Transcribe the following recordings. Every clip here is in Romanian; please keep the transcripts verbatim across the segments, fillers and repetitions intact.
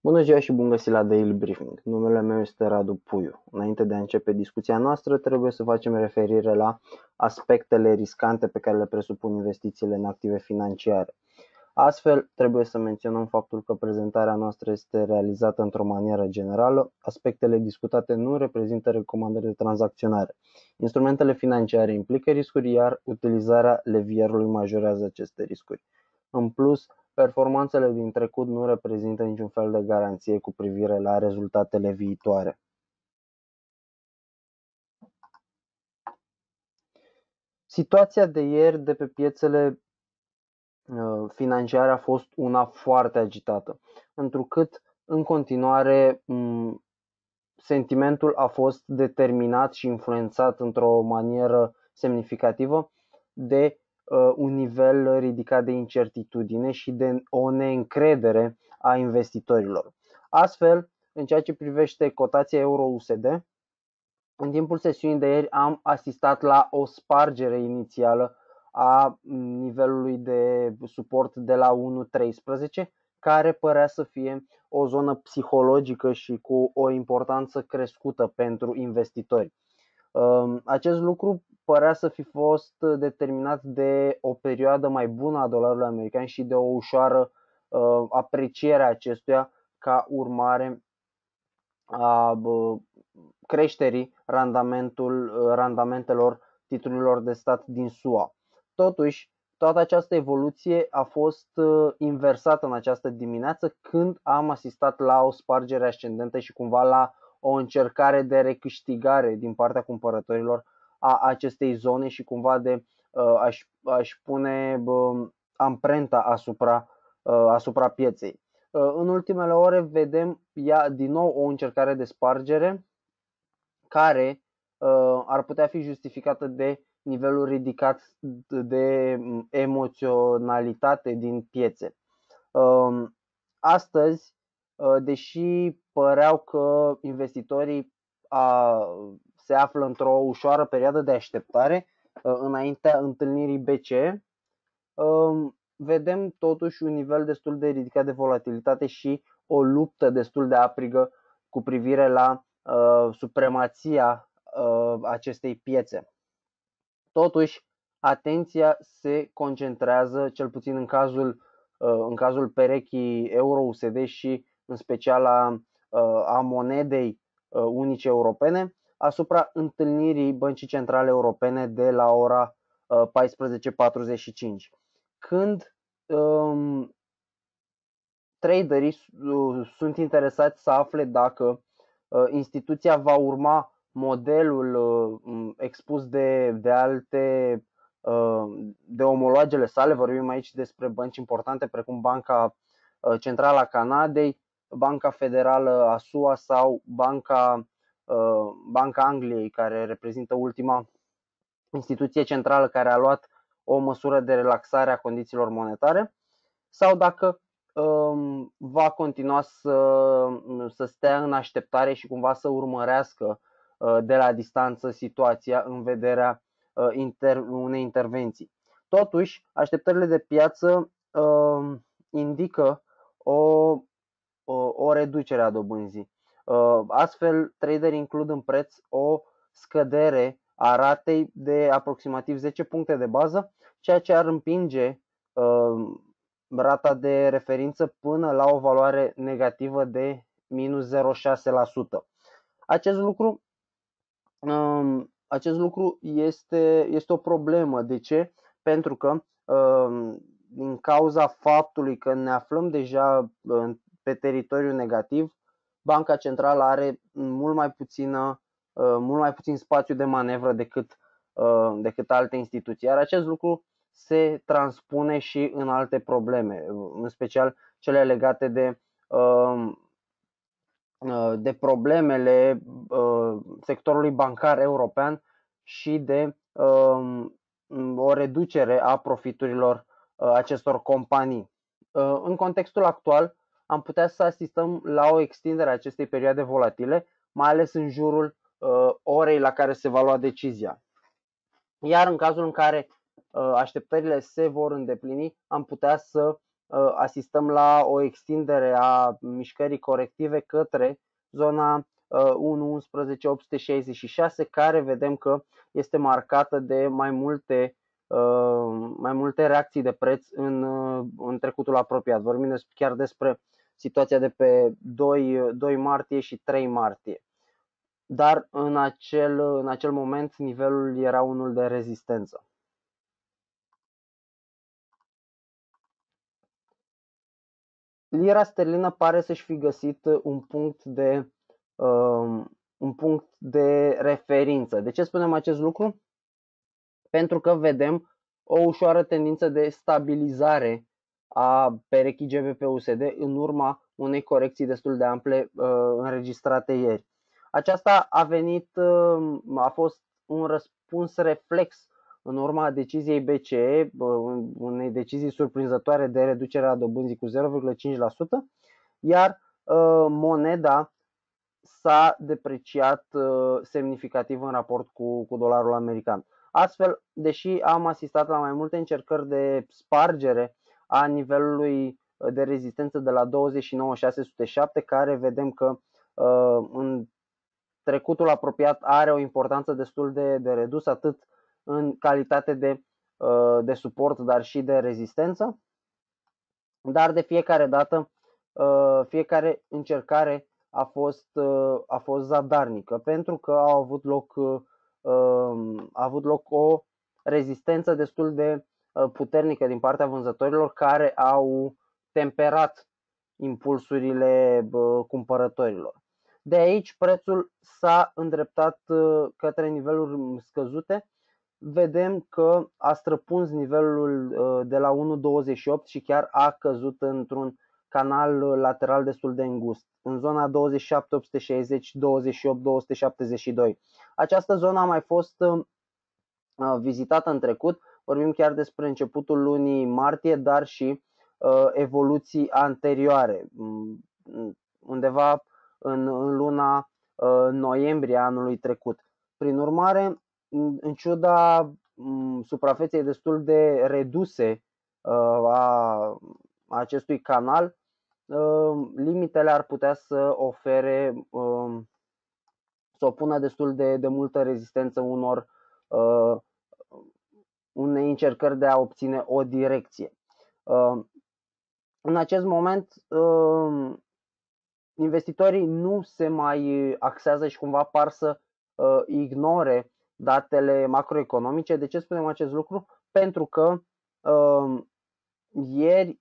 Bună ziua și bun găsit la Daily Briefing. Numele meu este Radu Puiu. Înainte de a începe discuția noastră, trebuie să facem referire la aspectele riscante pe care le presupun investițiile în active financiare. Astfel, trebuie să menționăm faptul că prezentarea noastră este realizată într-o manieră generală. Aspectele discutate nu reprezintă recomandări de tranzacționare. Instrumentele financiare implică riscuri, iar utilizarea levierului majorează aceste riscuri. În plus, performanțele din trecut nu reprezintă niciun fel de garanție cu privire la rezultatele viitoare. Situația de ieri de pe piețele financiare a fost una foarte agitată, întrucât în continuare sentimentul a fost determinat și influențat într-o manieră semnificativă de un nivel ridicat de incertitudine și de o neîncredere a investitorilor. Astfel, în ceea ce privește cotația euro-U S D, în timpul sesiunii de ieri am asistat la o spargere inițială a nivelului de suport de la unu virgulă treisprezece, care părea să fie o zonă psihologică și cu o importanță crescută pentru investitori. Acest lucru părea să fi fost determinat de o perioadă mai bună a dolarului american și de o ușoară apreciere a acestuia ca urmare a creșterii randamentul, randamentelor titlurilor de stat din S U A. Totuși, toată această evoluție a fost inversată în această dimineață când am asistat la o spargere ascendentă și cumva la o încercare de recâștigare din partea cumpărătorilor a acestei zone și cumva de aș, aș pune amprenta asupra, asupra pieței. În ultimele ore vedem ia din nou o încercare de spargere care ar putea fi justificată de nivelul ridicat de emoționalitate din piețe. Astăzi, deși păreau că investitorii se află într-o ușoară perioadă de așteptare înaintea întâlnirii B C E, vedem totuși un nivel destul de ridicat de volatilitate și o luptă destul de aprigă cu privire la uh, supremația uh, acestei piețe. Totuși, atenția se concentrează, cel puțin în cazul, uh, în cazul perechii euro-U S D și în special a, uh, a monedei uh, unice europene, asupra întâlnirii Băncii Centrale Europene de la ora uh, paisprezece patruzeci și cinci. Când um, traderii sunt interesați să afle dacă uh, instituția va urma modelul uh, expus de, de alte uh, de omologele sale. Vorbim aici despre bănci importante precum Banca Centrală a Canadei, Banca Federală a S U A sau Banca, uh, Banca Angliei, care reprezintă ultima instituție centrală care a luat o măsură de relaxare a condițiilor monetare, sau dacă um, va continua să, să stea în așteptare și cumva să urmărească uh, de la distanță situația în vederea uh, inter, unei intervenții. Totuși, așteptările de piață uh, indică o, o, o reducere a dobânzii. Uh, astfel, traderii includ în preț o scădere a ratei de aproximativ zece puncte de bază, ceea ce ar împinge uh, rata de referință până la o valoare negativă de minus zero virgulă șase la sută. Acest lucru, uh, acest lucru este, este o problemă. De ce? Pentru că uh, din cauza faptului că ne aflăm deja pe teritoriu negativ, Banca Centrală are mult mai puțină mult mai puțin spațiu de manevră decât, decât alte instituții. Iar acest lucru se transpune și în alte probleme, în special cele legate de, de problemele sectorului bancar european și de o reducere a profiturilor acestor companii. În contextul actual, am putea să asistăm la o extindere a acestei perioade volatile, mai ales în jurul orei la care se va lua decizia. Iar în cazul în care așteptările se vor îndeplini, am putea să asistăm la o extindere a mișcării corective către zona unu unsprezece opt sute șaizeci și șase, care vedem că este marcată de mai multe, mai multe reacții de preț în, în trecutul apropiat. Vorbim chiar despre situația de pe doi martie și trei martie. Dar în acel, în acel moment nivelul era unul de rezistență. Lira sterlină pare să-și fi găsit un punct de, um, un punct de referință. De ce spunem acest lucru? Pentru că vedem o ușoară tendință de stabilizare a perechii G B P U S D în urma unei corecții destul de ample uh, înregistrate ieri. Aceasta a venit, uh, a fost un răspuns reflex în urma deciziei B C E, uh, unei decizii surprinzătoare de reducere a dobânzii cu zero virgulă cinci la sută, iar uh, moneda s-a depreciat uh, semnificativ în raport cu, cu dolarul american. Astfel, deși am asistat la mai multe încercări de spargere a nivelului de rezistență de la douăzeci și nouă șase sute șapte, care vedem că uh, în trecutul apropiat are o importanță destul de, de redusă, atât în calitate de, uh, de suport, dar și de rezistență. Dar de fiecare dată, uh, fiecare încercare a fost, uh, a fost zadarnică, pentru că au avut loc uh, a avut loc o rezistență destul de puternică din partea vânzătorilor, care au temperat impulsurile cumpărătorilor. De aici prețul s-a îndreptat către niveluri scăzute. Vedem că a străpuns nivelul de la unu virgulă douăzeci și opt și chiar a căzut într-un canal lateral destul de îngust, în zona douăzeci și șapte opt sute șaizeci, douăzeci și opt două sute șaptezeci și doi. Această zonă a mai fost vizitată în trecut, vorbim chiar despre începutul lunii martie, dar și evoluții anterioare, undeva în, în luna noiembrie anului trecut. Prin urmare, în ciuda suprafeței destul de reduse a acestui canal, limitele ar putea să ofere, să opună destul de, de multă rezistență unor unei încercări de a obține o direcție. În acest moment, investitorii nu se mai axează și cumva par să ignore datele macroeconomice. De ce spunem acest lucru? Pentru că ieri,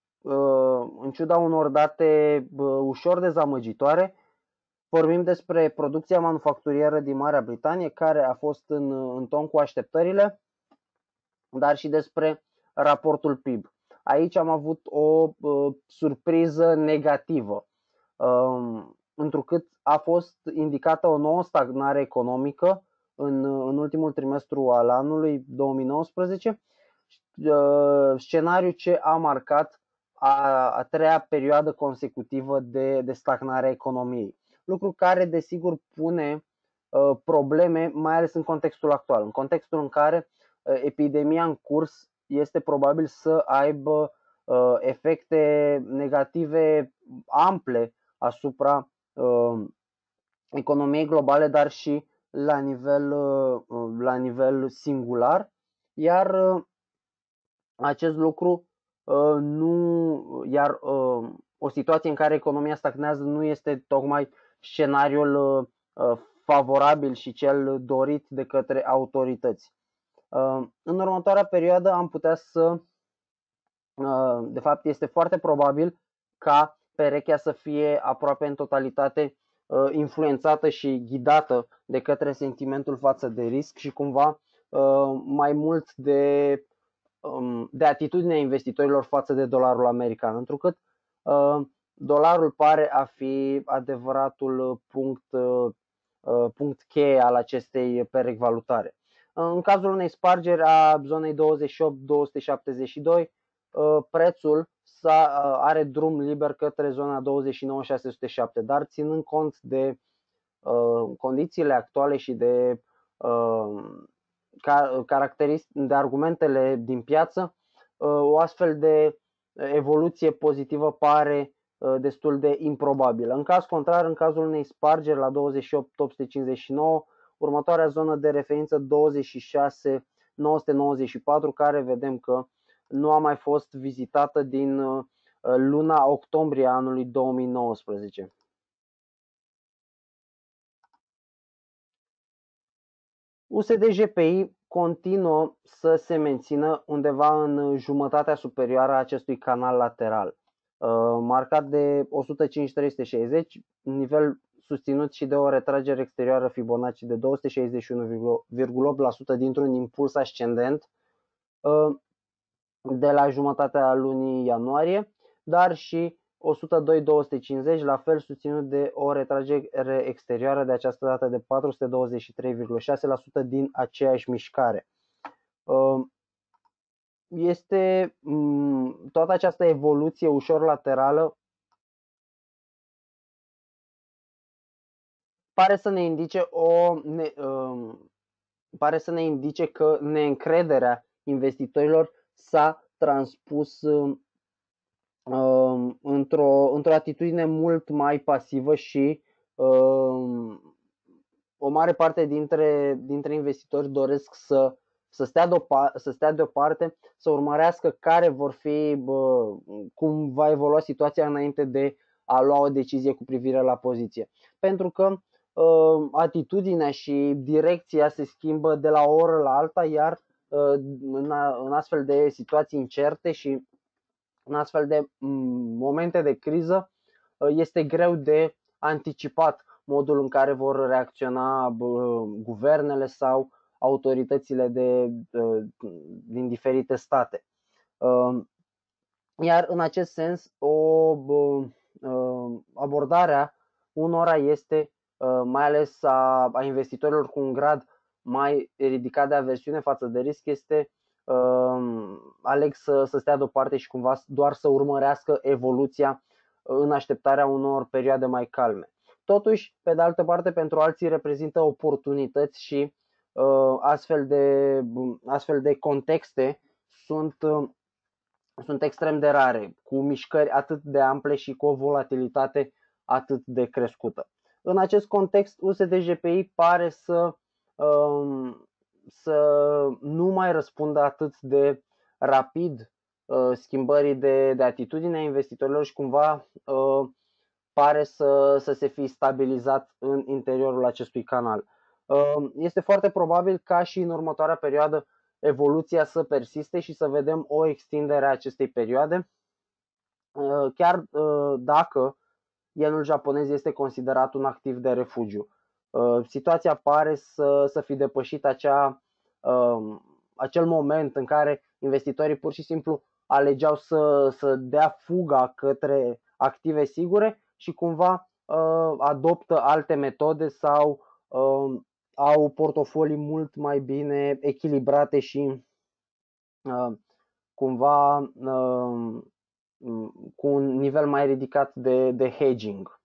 în ciuda unor date ușor dezamăgitoare, vorbim despre producția manufacturieră din Marea Britanie, care a fost în, în ton cu așteptările, dar și despre raportul P I B. Aici am avut o uh, surpriză negativă, um, întrucât a fost indicată o nouă stagnare economică în, în ultimul trimestru al anului două mii nouăsprezece, uh, scenariu ce a marcat a, a treia perioadă consecutivă de, de stagnare a economiei. Lucru care desigur pune uh, probleme, mai ales în contextul actual, în contextul în care uh, epidemia în curs este probabil să aibă uh, efecte negative ample asupra uh, economiei globale, dar și la nivel, uh, la nivel singular, iar uh, acest lucru uh, nu, iar uh, o situație în care economia stagnează nu este tocmai scenariul uh, favorabil și cel dorit de către autorități. Uh, în următoarea perioadă am putea să, uh, de fapt este foarte probabil ca perechea să fie aproape în totalitate uh, influențată și ghidată de către sentimentul față de risc și cumva uh, mai mult de de atitudinea investitorilor față de dolarul american, întrucât uh, dolarul pare a fi adevăratul punct, uh, punct cheie al acestei perechi valutare. În cazul unei spargeri a zonei douăzeci și opt două sute șaptezeci și doi, uh, prețul are drum liber către zona douăzeci și nouă șase sute șapte, dar ținând cont de uh, condițiile actuale și de uh, de argumentele din piață, o astfel de evoluție pozitivă pare destul de improbabilă. În caz contrar, în cazul unei spargeri la douăzeci și opt opt sute cincizeci și nouă, următoarea zonă de referință douăzeci și șase nouă sute nouăzeci și patru, care vedem că nu a mai fost vizitată din luna octombrie a anului două mii nouăsprezece. U S D J P I continuă să se mențină undeva în jumătatea superioară a acestui canal lateral, marcat de o sută cinci trei sute șaizeci, nivel susținut și de o retragere exterioară Fibonacci de două sute șaizeci și unu virgulă opt la sută dintr-un impuls ascendent de la jumătatea lunii ianuarie, dar și o sută doi două sute cincizeci, la fel susținut de o retragere exterioară, de această dată de patru sute douăzeci și trei virgulă șase la sută din aceeași mișcare. Este toată această evoluție ușor laterală pare să ne indice o ne, pare să ne indice că neîncrederea investitorilor s-a transpus într-o, într-o atitudine mult mai pasivă și o mare parte dintre, dintre investitori doresc să, să, stea deoparte, să stea deoparte, să urmărească care vor fi, bă, cum va evolua situația înainte de a lua o decizie cu privire la poziție. Pentru că uh, atitudinea și direcția se schimbă de la o oră la alta, iar uh, în, a, în astfel de situații incerte și în astfel de momente de criză este greu de anticipat modul în care vor reacționa guvernele sau autoritățile de, din diferite state. Iar în acest sens, o abordarea unora este, mai ales a, a investitorilor cu un grad mai ridicat de aversiune față de risc, este aleg să, să stea deoparte și cumva doar să urmărească evoluția în așteptarea unor perioade mai calme. Totuși, pe de altă parte, pentru alții reprezintă oportunități și uh, astfel, de, astfel de contexte sunt, uh, sunt extrem de rare, cu mișcări atât de ample și cu o volatilitate atât de crescută. În acest context, U S D J P I pare să uh, să nu mai răspundă atât de rapid uh, schimbării de, de atitudine a investitorilor și cumva uh, pare să, să se fi stabilizat în interiorul acestui canal. Uh, este foarte probabil ca și în următoarea perioadă evoluția să persiste și să vedem o extindere a acestei perioade, uh, chiar uh, dacă yenul japonez este considerat un activ de refugiu. Situația pare să, să fi depășit acea, acel moment în care investitorii pur și simplu alegeau să, să dea fuga către active sigure și cumva adoptă alte metode sau au portofolii mult mai bine echilibrate și cumva cu un nivel mai ridicat de, de hedging.